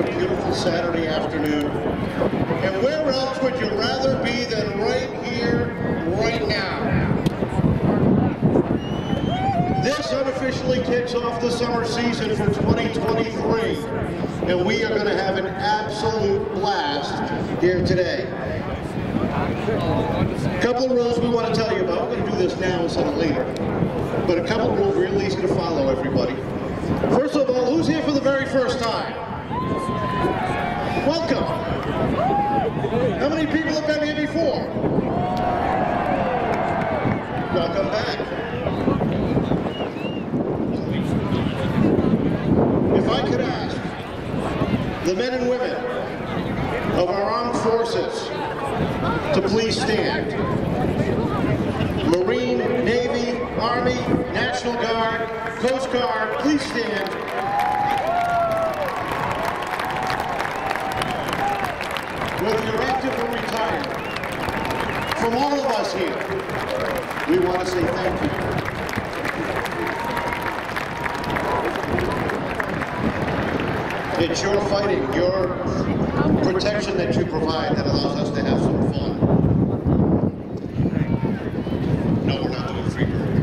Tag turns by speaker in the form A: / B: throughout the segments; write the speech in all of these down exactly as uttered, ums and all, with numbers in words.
A: a beautiful Saturday afternoon. And where else would you rather be than right here, right now? This unofficially kicks off the summer season for twenty twenty-three. And we are going to have an absolute blast here today. A couple of rules we want to tell you about. We're going to do this now instead of later. But a couple of rules real easy to follow, everybody. First of all, who's here for the very first time? Welcome. How many people have been here before? Welcome back. If I could ask the men and women of our armed forces to please stand. Marine, Navy, Army, National Guard, Coast Guard, please stand. Whether you're active or retired, from all of us here, we want to say thank you. It's your fighting, your protection that you provide that allows us to have some fun. No, we're not doing free bird.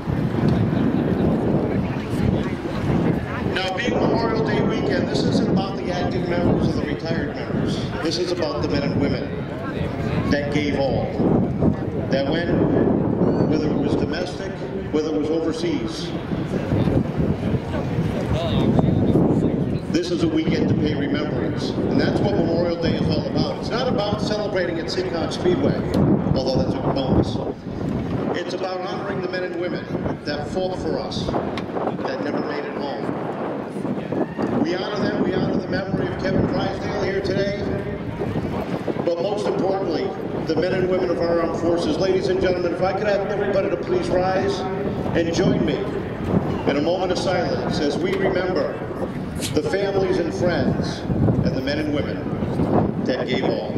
A: Now, being Memorial Day weekend, this isn't about the active members or the retired members. This is about the men and women that gave all. That went, whether it was domestic, whether it was overseas. This is a weekend to pay remembrance, and that's what Memorial Day is all about. It's not about celebrating at Seekonk Speedway, although that's a bonus. It's about honoring the men and women that fought for us, that never made it home. We honor them, we honor the memory of Kevin Drysdale here today, but most importantly, the men and women of our armed forces. Ladies and gentlemen, if I could have everybody to please rise and join me in a moment of silence as we remember the families and friends and the men and women that gave all.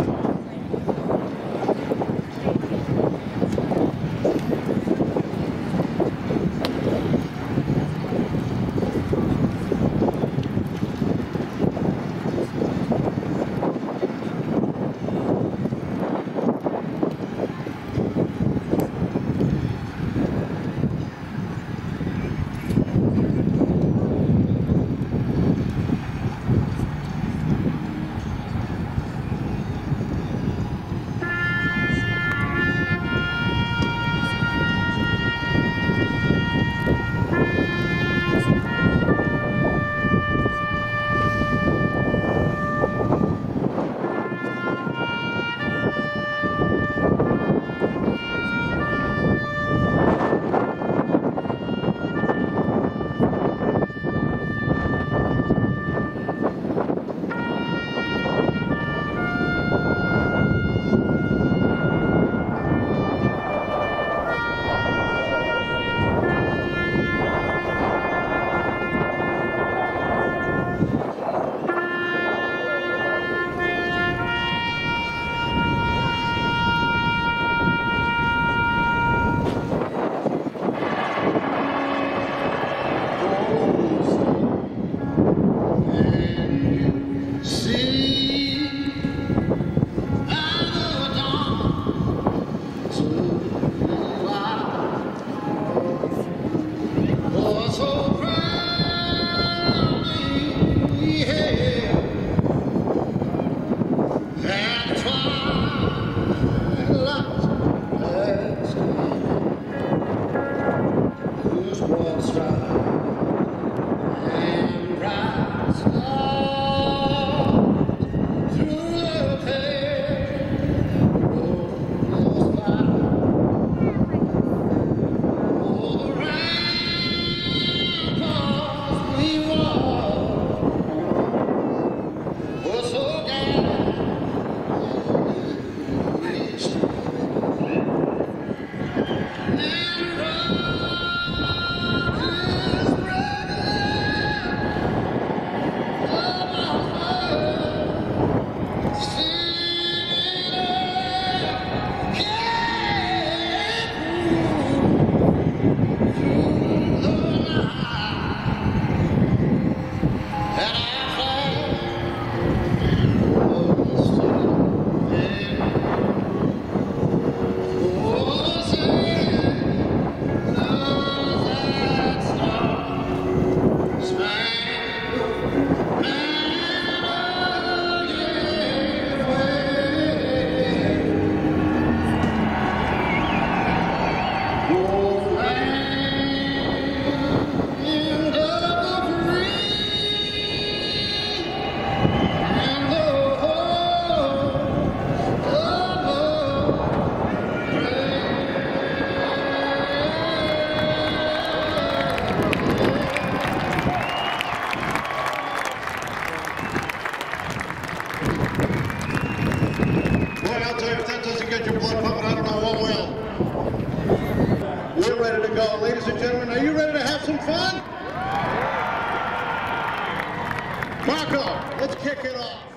A: fun? Marco, let's kick it off.